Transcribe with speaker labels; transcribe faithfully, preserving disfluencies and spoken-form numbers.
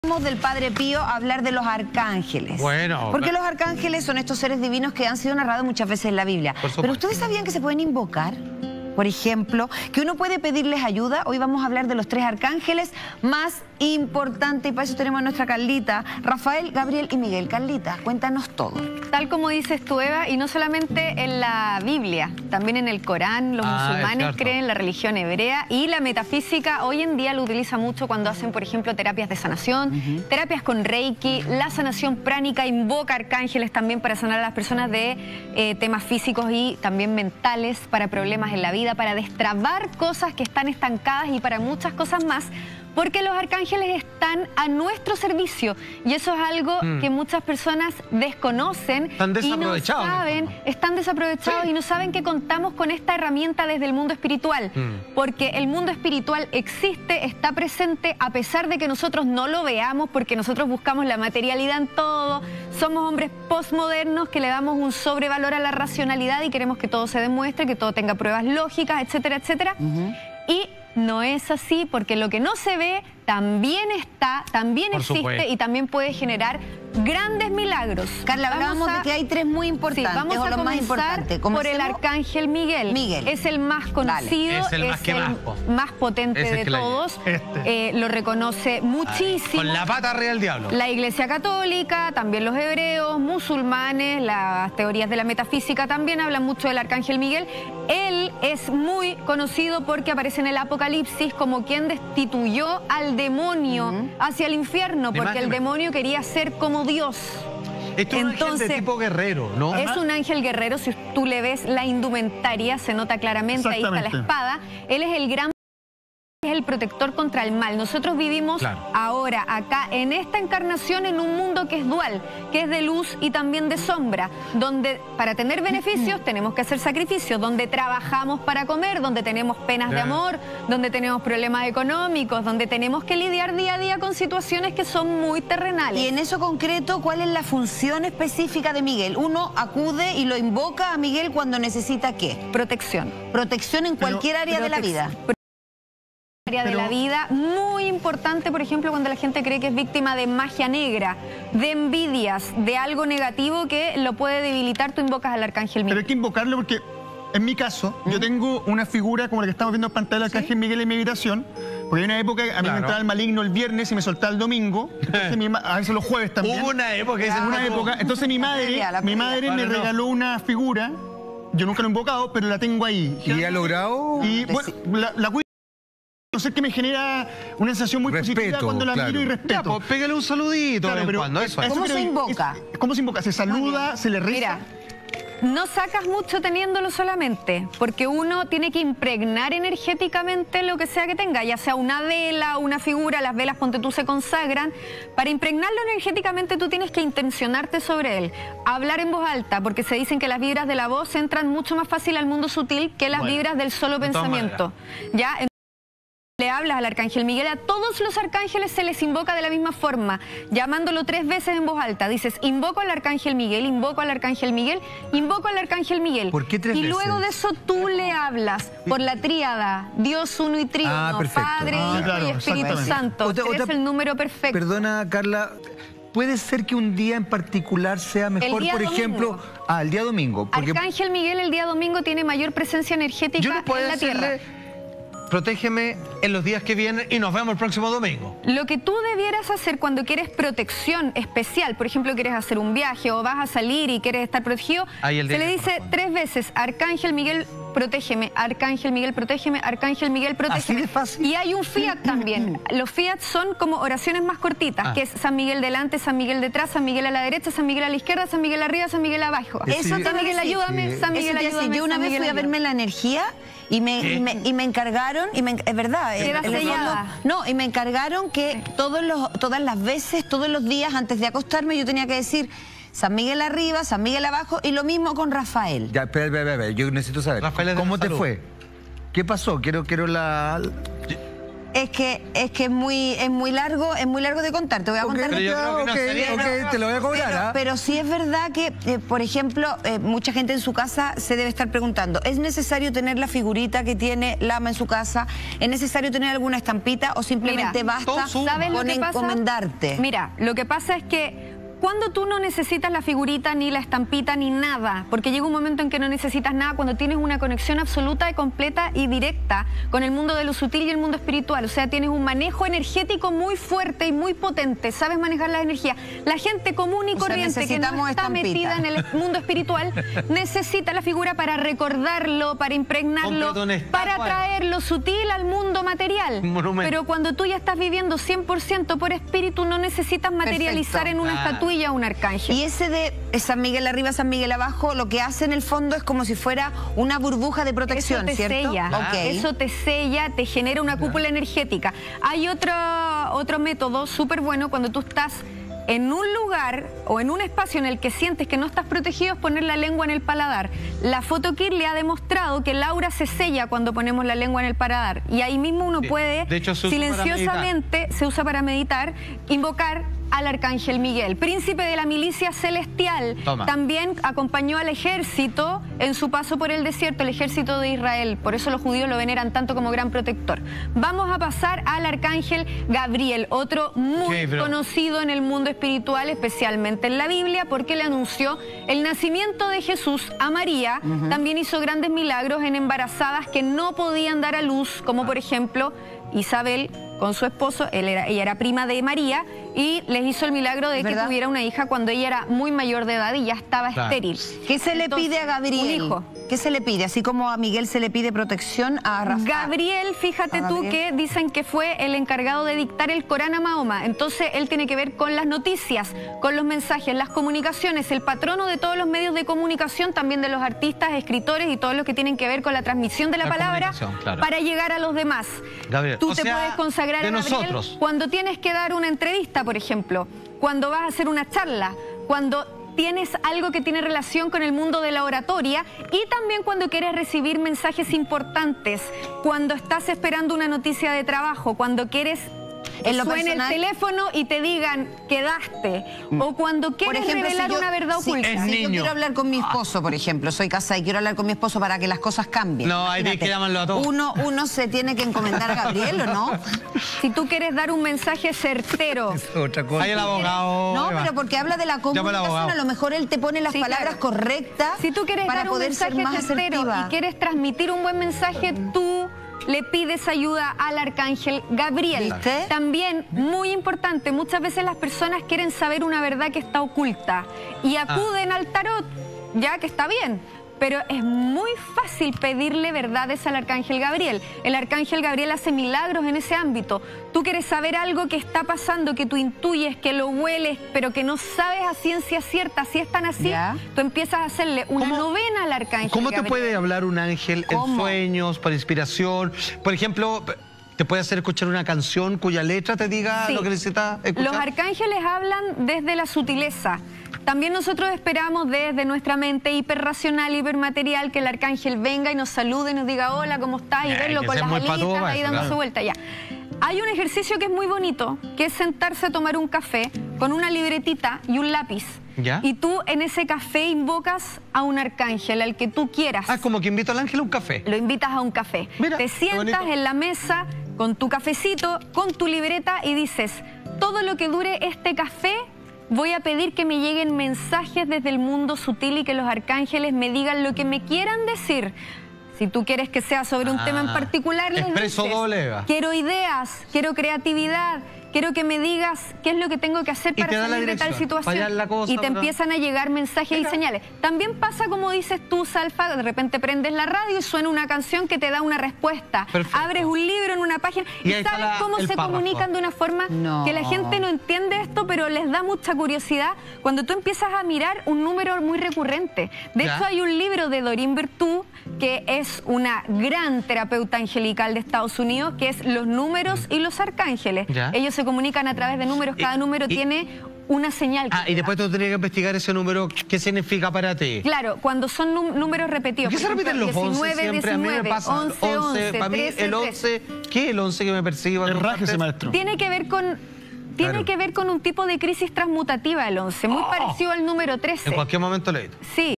Speaker 1: Del Padre Pío a hablar de los arcángeles.
Speaker 2: Bueno,
Speaker 1: porque los arcángeles son estos seres divinos que han sido narrados muchas veces en la Biblia. Pero ¿ustedes sabían que se pueden invocar? Por ejemplo, que uno puede pedirles ayuda. Hoy vamos a hablar de los tres arcángeles más importantes y para eso tenemos a nuestra Carlita, Rafael, Gabriel y Miguel. Carlita, cuéntanos todo.
Speaker 3: Tal como dices tú, Eva, y no solamente en la Biblia, también en el Corán, los
Speaker 2: ah,
Speaker 3: musulmanes creen, la religión hebrea y la metafísica hoy en día lo utiliza mucho cuando hacen, por ejemplo, terapias de sanación, uh-huh. terapias con Reiki, la sanación pránica, invoca arcángeles también para sanar a las personas de eh, temas físicos y también mentales, para problemas en la vida, para destrabar cosas que están estancadas y para muchas cosas más, porque los arcángeles están a nuestro servicio y eso es algo mm. que muchas personas desconocen.
Speaker 2: Están desaprovechados.
Speaker 3: Y no saben, están desaprovechados sí. y no saben que contamos con esta herramienta desde el mundo espiritual, mm. porque el mundo espiritual existe, está presente a pesar de que nosotros no lo veamos, porque nosotros buscamos la materialidad en todo, somos hombres postmodernos que le damos un sobrevalor a la racionalidad y queremos que todo se demuestre, que todo tenga pruebas lógicas, etcétera, etcétera. Uh-huh. Y no es así, porque lo que no se ve también está, también Por existe supuesto. y también puede generar grandes milagros.
Speaker 1: Carla, hablábamos a, de que hay tres muy importantes.
Speaker 3: Sí, vamos a comenzar por el arcángel Miguel.
Speaker 1: Miguel.
Speaker 3: Es el más conocido,
Speaker 2: es el más,
Speaker 3: es
Speaker 2: que
Speaker 3: el
Speaker 2: más,
Speaker 3: más potente de todos. Este. Eh, lo reconoce muchísimo.
Speaker 2: Ay, con la pata arriba del diablo.
Speaker 3: La Iglesia Católica, también los hebreos, musulmanes, las teorías de la metafísica también hablan mucho del arcángel Miguel. Él es muy conocido porque aparece en el Apocalipsis como quien destituyó al demonio uh-huh. hacia el infierno, porque el demonio quería ser como Dios.
Speaker 2: Esto es Entonces, un ángel de tipo guerrero, ¿no?
Speaker 3: Es un ángel guerrero, si tú le ves la indumentaria, se nota claramente, ahí está la espada. Él es el gran... es el protector contra el mal. Nosotros vivimos claro. ahora, acá, en esta encarnación, en un mundo que es dual, que es de luz y también de sombra, donde para tener beneficios tenemos que hacer sacrificios, donde trabajamos para comer, donde tenemos penas de amor, donde tenemos problemas económicos, donde tenemos que lidiar día a día con situaciones que son muy terrenales.
Speaker 1: Y en eso concreto, ¿cuál es la función específica de Miguel? Uno acude y lo invoca a Miguel cuando necesita ¿qué?
Speaker 3: Protección.
Speaker 1: Protección en cualquier Pero, área de la vida.
Speaker 3: Pero, de la vida, muy importante, por ejemplo, cuando la gente cree que es víctima de magia negra, de envidias, de algo negativo que lo puede debilitar, tú invocas al arcángel Miguel.
Speaker 4: Pero hay que invocarlo porque, en mi caso, ¿Mm? yo tengo una figura como la que estamos viendo en pantalla del arcángel ¿Sí? Miguel en mi habitación, porque hay una época, a mí claro. me entraba el maligno el viernes y me soltaba el domingo, entonces mi a veces los jueves también.
Speaker 2: Hubo una época,
Speaker 4: Hubo una época, entonces mi madre, mi madre me regaló una figura, yo nunca lo he invocado, pero la tengo ahí.
Speaker 5: ¿Y ha logrado?
Speaker 4: Y bueno, la, la cuido. No sé qué me genera una sensación muy respeto, positiva cuando la claro. miro y respeto.
Speaker 2: Ya, pues pégale un saludito claro, pero cuando eso.
Speaker 1: ¿Cómo
Speaker 4: eso
Speaker 1: se invoca?
Speaker 4: Es, ¿Cómo se invoca? ¿Se saluda? ¿Se le reza?
Speaker 3: Mira, no sacas mucho teniéndolo solamente, porque uno tiene que impregnar energéticamente lo que sea que tenga, ya sea una vela, una figura, las velas, ponte tú, se consagran. Para impregnarlo energéticamente tú tienes que intencionarte sobre él. Hablar en voz alta, porque se dicen que las vibras de la voz entran mucho más fácil al mundo sutil que las bueno, vibras del solo pensamiento. ¿Ya? Le hablas al arcángel Miguel, a todos los arcángeles se les invoca de la misma forma, llamándolo tres veces en voz alta. Dices, invoco al arcángel Miguel, invoco al arcángel Miguel, invoco al arcángel Miguel.
Speaker 5: ¿Por qué tres
Speaker 3: y
Speaker 5: veces?
Speaker 3: luego de eso tú le hablas por la tríada, Dios uno y tríono,
Speaker 5: ah,
Speaker 3: Padre,
Speaker 5: ah,
Speaker 3: Hijo
Speaker 5: claro,
Speaker 3: y Espíritu Santo.
Speaker 5: Otra,
Speaker 3: Tres
Speaker 5: otra,
Speaker 3: el número perfecto.
Speaker 5: Perdona, Carla, ¿puede ser que un día en particular sea mejor, por ejemplo,
Speaker 3: domingo.
Speaker 5: ah, el día domingo?
Speaker 3: Porque... Arcángel Miguel el día domingo tiene mayor presencia energética
Speaker 2: Yo no puedo
Speaker 3: en la
Speaker 2: decirle...
Speaker 3: tierra.
Speaker 2: Protégeme en los días que vienen y nos vemos el próximo domingo.
Speaker 3: Lo que tú debieras hacer cuando quieres protección especial, por ejemplo, quieres hacer un viaje o vas a salir y quieres estar protegido, se le dice tres veces, Arcángel Miguel, protégeme, Arcángel Miguel, protégeme, Arcángel Miguel, protégeme.
Speaker 5: Así de fácil.
Speaker 3: Y hay un fiat también. Los fiat son como oraciones más cortitas, ah. que es San Miguel delante, San Miguel detrás, San Miguel a la derecha, San Miguel a la izquierda, San Miguel arriba, San Miguel abajo.
Speaker 1: Eso
Speaker 3: San
Speaker 1: te
Speaker 3: Miguel ayúdame, San Miguel ayúdame.
Speaker 1: Yo una vez fui a verme la energía y me, y me, y me encargaron, y me, es verdad,
Speaker 3: el, el fondo,
Speaker 1: no, y me encargaron que todos los, todas las veces, todos los días antes de acostarme yo tenía que decir San Miguel arriba, San Miguel abajo, y lo mismo con Rafael.
Speaker 5: Ya, espera, espera, espera, yo necesito saber, ¿cómo te fue? ¿Qué pasó? Quiero, quiero la...
Speaker 1: Eh, es que es que es muy es muy largo, es muy largo de contar. Te voy a
Speaker 5: okay,
Speaker 1: contar.
Speaker 5: Pero yo creo que no okay, okay, te lo voy a cobrar.
Speaker 1: Pero,
Speaker 5: ¿eh?
Speaker 1: pero sí es verdad que, eh, por ejemplo, eh, mucha gente en su casa se debe estar preguntando, ¿es necesario tener la figurita que tiene Lama en su casa? ¿Es necesario tener alguna estampita o simplemente
Speaker 3: Mira,
Speaker 1: basta
Speaker 3: ¿sabes
Speaker 1: con
Speaker 3: lo que pasa?
Speaker 1: encomendarte?
Speaker 3: Mira, lo que pasa es que cuando tú no necesitas la figurita, ni la estampita, ni nada, porque llega un momento en que no necesitas nada, cuando tienes una conexión absoluta, y completa y directa con el mundo de lo sutil y el mundo espiritual. O sea, tienes un manejo energético muy fuerte y muy potente, sabes manejar la energía. La gente común y
Speaker 1: O sea,
Speaker 3: corriente que no está
Speaker 1: estampita.
Speaker 3: metida en el mundo espiritual necesita la figura para recordarlo, para impregnarlo, para traer lo sutil al mundo material. Pero cuando tú ya estás viviendo cien por ciento por espíritu, no necesitas materializar
Speaker 1: Perfecto.
Speaker 3: en una estatua un arcángel.
Speaker 1: Y ese de San Miguel arriba, San Miguel abajo, lo que hace en el fondo es como si fuera una burbuja de protección,
Speaker 3: Eso te
Speaker 1: ¿cierto?
Speaker 3: sella,
Speaker 1: Okay.
Speaker 3: eso te sella, te genera una cúpula energética. Hay otro, otro método súper bueno cuando tú estás en un lugar o en un espacio en el que sientes que no estás protegido, es poner la lengua en el paladar. La Photokir le ha demostrado que el aura se sella cuando ponemos la lengua en el paladar. Y ahí mismo uno
Speaker 2: sí.
Speaker 3: puede,
Speaker 2: de hecho, se usa
Speaker 3: silenciosamente, se usa para meditar, invocar al Arcángel Miguel, príncipe de la milicia celestial.
Speaker 2: Toma.
Speaker 3: También acompañó al ejército en su paso por el desierto, el ejército de Israel. Por eso los judíos lo veneran tanto como gran protector. Vamos a pasar al Arcángel Gabriel, otro muy
Speaker 2: okay,
Speaker 3: conocido en el mundo espiritual, especialmente en la Biblia, porque le anunció el nacimiento de Jesús a María. Uh-huh. También hizo grandes milagros en embarazadas que no podían dar a luz, como por ejemplo Isabel con su esposo, él era, ella era prima de María, y les hizo el milagro de que tuviera una hija cuando ella era muy mayor de edad y ya estaba claro. estéril.
Speaker 1: ¿Qué se le
Speaker 3: Entonces,
Speaker 1: pide a Gabriel?
Speaker 3: Un hijo.
Speaker 1: ¿Qué se le pide? Así como a Miguel se le pide protección, a Rafael.
Speaker 3: Gabriel, fíjate
Speaker 1: a
Speaker 3: tú
Speaker 1: Gabriel.
Speaker 3: que dicen que fue el encargado de dictar el Corán a Mahoma. Entonces él tiene que ver con las noticias, con los mensajes, las comunicaciones, el patrono de todos los medios de comunicación, también de los artistas, escritores y todos los que tienen que ver con la transmisión de la, la palabra claro. para llegar a los demás.
Speaker 2: Gabriel,
Speaker 3: tú
Speaker 2: o
Speaker 3: te
Speaker 2: sea,
Speaker 3: puedes consagrar
Speaker 2: de
Speaker 3: a Gabriel
Speaker 2: nosotros.
Speaker 3: cuando tienes que dar una entrevista, por ejemplo, cuando vas a hacer una charla, cuando tienes algo que tiene relación con el mundo de la oratoria, y también cuando quieres recibir mensajes importantes, cuando estás esperando una noticia de trabajo, cuando quieres
Speaker 1: en lo
Speaker 3: suene
Speaker 1: personal,
Speaker 3: el teléfono y te digan quedaste, mm. o cuando quieres ejemplo, revelar si yo, una verdad
Speaker 1: si,
Speaker 3: oculta.
Speaker 1: Si niño. yo quiero hablar con mi esposo, por ejemplo, soy casada y quiero hablar con mi esposo para que las cosas cambien.
Speaker 2: No, hay que llamarlo a todos.
Speaker 1: Uno, uno se tiene que encomendar a Gabriel, ¿o no?
Speaker 3: Si tú quieres dar un mensaje certero.
Speaker 5: Es otra cosa.
Speaker 2: Hay el abogado.
Speaker 1: No, pero porque habla de la comunicación, a lo mejor él te pone las sí, palabras claro. correctas
Speaker 3: si tú quieres
Speaker 1: para
Speaker 3: dar
Speaker 1: poder
Speaker 3: un mensaje
Speaker 1: ser más
Speaker 3: certero
Speaker 1: asertiva.
Speaker 3: y quieres transmitir un buen mensaje, tú le pides ayuda al Arcángel Gabriel.
Speaker 1: ¿Viste?
Speaker 3: También, muy importante, muchas veces las personas quieren saber una verdad que está oculta y acuden ah. al tarot, ya que está bien, pero es muy fácil pedirle verdades al Arcángel Gabriel. El Arcángel Gabriel hace milagros en ese ámbito. Tú quieres saber algo que está pasando, que tú intuyes, que lo hueles, pero que no sabes a ciencia cierta si es tan así, ¿ya? Tú empiezas a hacerle una ¿Cómo, novena al Arcángel
Speaker 2: ¿Cómo
Speaker 3: Gabriel?
Speaker 2: te puede hablar un ángel ¿Cómo? en sueños, por inspiración? Por ejemplo, ¿te puede hacer escuchar una canción cuya letra te diga sí. lo que necesitas escuchar?
Speaker 3: Los arcángeles hablan desde la sutileza. También nosotros esperamos desde nuestra mente hiperracional, hipermaterial, que el arcángel venga y nos salude y nos diga hola, ¿cómo estás? Y verlo con las alitas ahí dando su vuelta ya. Hay un ejercicio que es muy bonito, que es sentarse a tomar un café con una libretita y un lápiz.
Speaker 2: ¿Ya?
Speaker 3: Y tú en ese café invocas a un arcángel, al que tú quieras.
Speaker 2: Ah, como que invito al ángel a un café.
Speaker 3: Lo invitas a un café.
Speaker 2: Mira,
Speaker 3: te sientas en la mesa con tu cafecito, con tu libreta y dices, todo lo que dure este café, voy a pedir que me lleguen mensajes desde el mundo sutil y que los arcángeles me digan lo que me quieran decir. Si tú quieres que sea sobre un ah, tema en particular, les dices, quiero ideas, quiero creatividad, quiero que me digas qué es lo que tengo que hacer para salir de tal situación. Cosa, y te ¿verdad? empiezan a llegar mensajes Mira. y señales. También pasa, como dices tú, Salfa, de repente prendes la radio y suena una canción que te da una respuesta. Perfecto. Abres un libro en una página y, y sabes la, cómo se párrafo. comunican de una forma no. que la gente no entiende esto, pero les da mucha curiosidad cuando tú empiezas a mirar un número muy recurrente. De ¿Ya? hecho, hay un libro de Doreen Virtue, que es una gran terapeuta angelical de Estados Unidos, que es Los números y los arcángeles. ¿Ya? Ellos se comunican a través de números, cada número y, tiene una señal.
Speaker 2: Ah, y después tú tendrías que investigar ese número, ¿qué significa para ti?
Speaker 3: Claro, cuando son números repetidos.
Speaker 2: ¿Por qué se repiten los once siempre? A mí me pasa
Speaker 3: once, once,
Speaker 2: para mí
Speaker 3: trece,
Speaker 2: el once, ¿qué es el once que me persigue?
Speaker 4: El raje, maestro.
Speaker 3: Tiene que ver con... Tiene
Speaker 2: Claro.
Speaker 3: que ver con un tipo de crisis transmutativa el once, muy
Speaker 2: Oh.
Speaker 3: parecido al número trece.
Speaker 2: En cualquier momento leí.
Speaker 3: Sí.